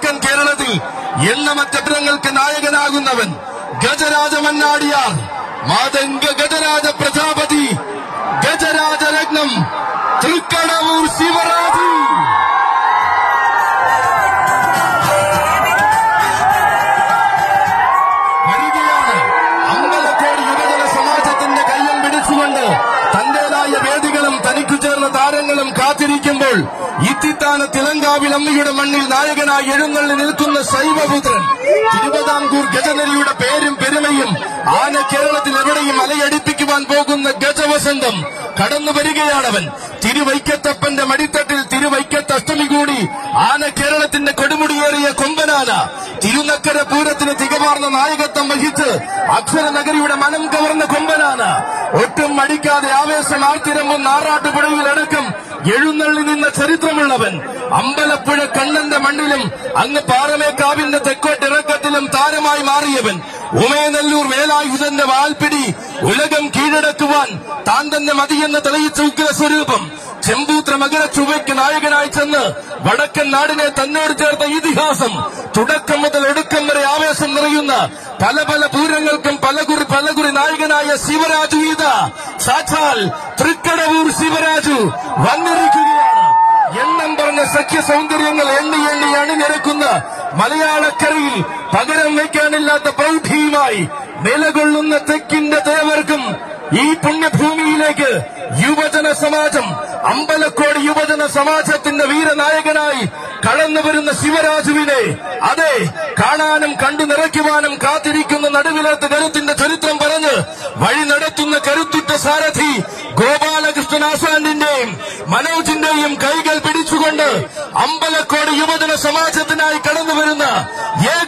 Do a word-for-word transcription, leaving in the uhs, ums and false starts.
വടക്കൻ കേരളത്തിൽ എണ്ണമറ്റ ചിത്രങ്ങൾക്ക് നായകനാകുന്നവൻ ഗജരാജ മന്നാടിയാർ, മാതംഗ ഗജരാജ പ്രജാപതി, ഗജരാജരത്നം തൃക്കടവൂർ ശിവരാജ്. വരികയാണ് അമ്പലക്കോട് യുവജന സമാജത്തിന്റെ കയ്യം പിടിച്ചുകൊണ്ട് തന്റേതായ വേദികളും തനിക്കു ചേർന്ന താരങ്ങളും കാത്തിരിക്കുമ്പോൾ ഇത്തിത്താന തിലങ്കാവിൽ അമ്മയുടെ മണ്ണിൽ നായകനായി എഴുന്നള്ളി നിൽക്കുന്ന ശൈവപുത്രൻ, തിരുവിതാംകൂർ ഗജനരിയുടെ പേരും പെരുമയും ആന കേരളത്തിൽ എവിടെയും അലയടിപ്പിക്കുവാൻ പോകുന്ന ഗജവസന്തം കടന്നു വരികയാണവൻ. തിരുവൈക്കത്തപ്പന്റെ മടിത്തട്ടിൽ തിരുവൈക്കത്ത് അഷ്ടമി കൂടി ആന കേരളത്തിന്റെ കൊടുമുടിയേറിയ കൊമ്പനാന തിരുനക്കര പൂരത്തിന് തികവാർന്ന നായകത്വം വഹിച്ച് അക്ഷര നഗരിയുടെ മനം കവർന്ന കൊമ്പനാന ഒട്ടും മടിക്കാതെ ആവേശം ആർത്തിരമ്പും നാറാട്ടുപുഴയിലടക്കം എഴുന്നള്ളി നിന്ന ചരിത്രമുള്ളവൻ. അമ്പലപ്പുഴ കണ്ണന്റെ മണ്ണിലും അങ്ങ് പാറമേക്കാവിന്റെ തെക്കോട്ടിറക്കത്തിലും താരമായി മാറിയവൻ. ഉമയനെല്ലൂർ വേലായുധന്റെ വാൽപ്പിടി ഉലകം കീഴടക്കുവാൻ താൻ തന്നെ മതിയെന്ന് തെളിയിച്ച ഉഗ്രസ്വരൂപം. ചെമ്പൂത്ര മകര ചുവയ്ക്ക് നായകനായി ചെന്ന് വടക്കൻ നാടിനെ തന്നോട് ചേർത്ത ഇതിഹാസം. തുടക്കം മുതൽ ഒടുക്കം വരെ ആവേശം നിറയുന്ന പല പല പൂരങ്ങൾക്കും പലകുറി പലകുറി നായകനായ ശിവരാജു ഇത സാക്ഷാൽ തൃക്കടവൂർ ശിവരാജു വന്നിരിക്കുകയാണ്. എണ്ണം പറഞ്ഞ സഖ്യ സൗന്ദര്യങ്ങൾ എണ്ണി എണ്ണി അണിനിരക്കുന്ന മലയാളക്കരയിൽ പകരം വയ്ക്കാനില്ലാത്ത പ്രൗഢിയുമായി നിലകൊള്ളുന്ന തെക്കിന്റെ ദേവർക്കും ഈ പുണ്യഭൂമിയിലേക്ക് യുവജന സമാജം, അമ്പലക്കോട് യുവജന സമാജത്തിന്റെ വീരനായകനായി കടന്നുവരുന്ന ശിവരാജുവിനെ അതെ കാണാനും കണ്ടു നിറയ്ക്കുവാനും കാത്തിരിക്കുന്ന നടുവിലത്ത് കരുത്തിന്റെ ചരിത്രം പറഞ്ഞ് വഴി നടത്തുന്ന കരുത്തുറ്റ സാരഥി ഗോപാലകൃഷ്ണൻ ആശാന്റെയും മനോജിന്റെയും കൈകൾ പിടിച്ചുകൊണ്ട് അമ്പലക്കോട് യുവജന സമാജത്തിനായി കടന്നുവരുന്ന